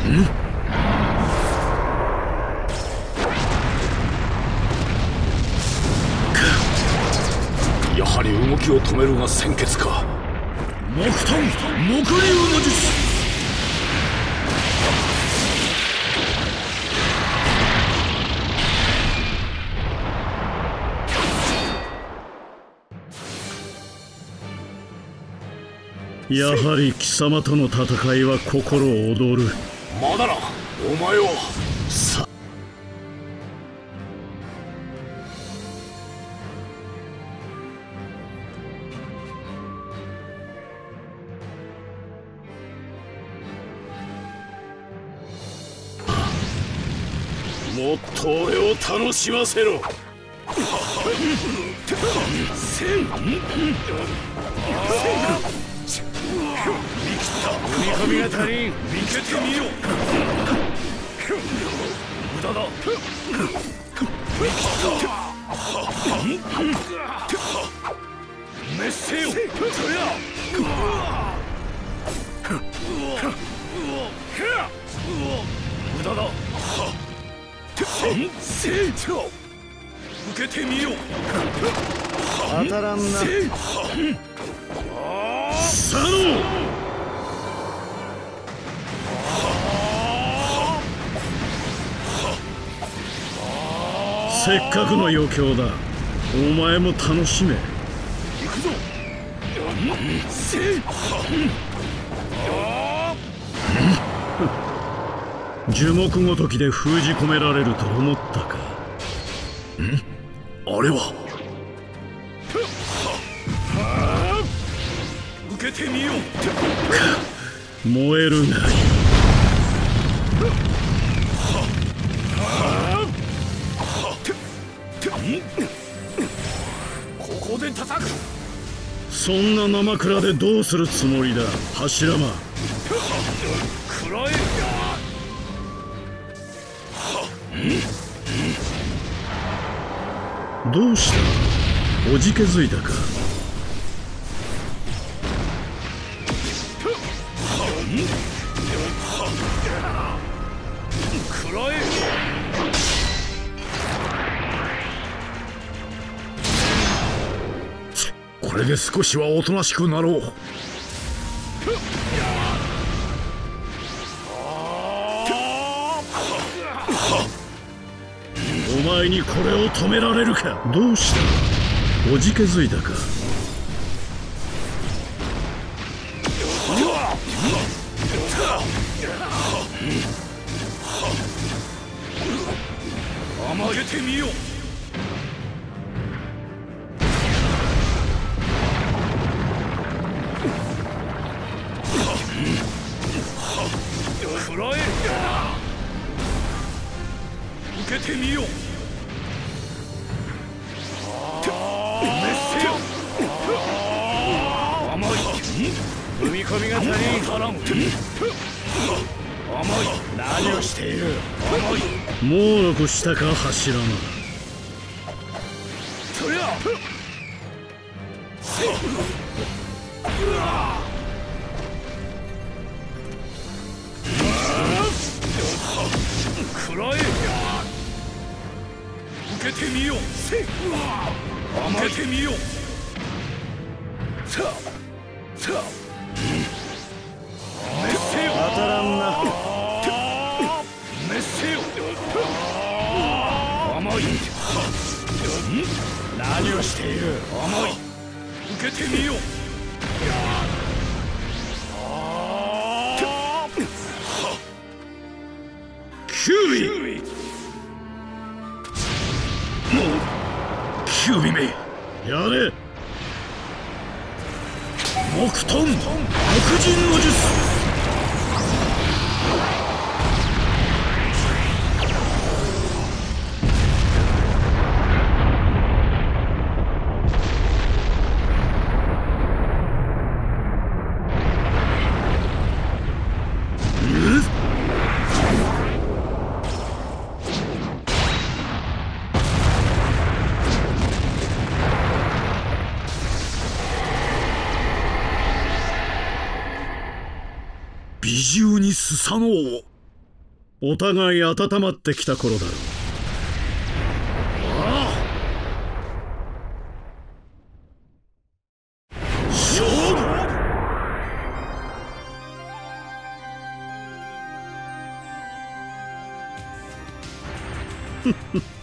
やはり動きを止めるが先決か。 木遁木竜の術。やはり貴様との戦いは心躍る。 まだな、お前は。さもっと俺を楽しませろ。 踏み込みが足りん。見けてみよ。無駄だ。滅せよ。そりゃ無駄だ。受けてみよ。 当たらんな。 サノせっかくの余興だ。お前も楽しめ。行くぞ。樹木ごときで封じ込められると思ったか。 あれは受けてみよう。 燃えるがいい。 ここで叩く。 そんな生蔵でどうするつもりだ、柱間。 くらえ。 どうした？おじけづいたか？ くらえ。 これで少しはおとなしくなろう。お前にこれを止められるか？どうした？おじけづいたか？ 甘げてみよう。くらえ。受けてみよう。甘い。踏み込みが足りん。甘い。何をしている。甘い。 もう残したか、柱間。 そりゃくらえ。受けてみよう。受けてみよう。さあさあ。 当たらんな。 滅せよ。甘い。何をしている。甘い。受けてみよう。 キュービー。キュービーめ、やれ。木遁木人の術。美獣にスサノオ。 お互い温まってきた頃だろう。勝負